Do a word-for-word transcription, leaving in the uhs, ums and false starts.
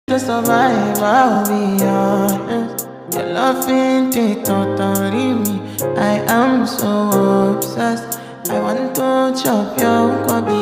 To survive, I'll be honest. Your love ain't it totally me. I am so obsessed. I want to chop your kwabi.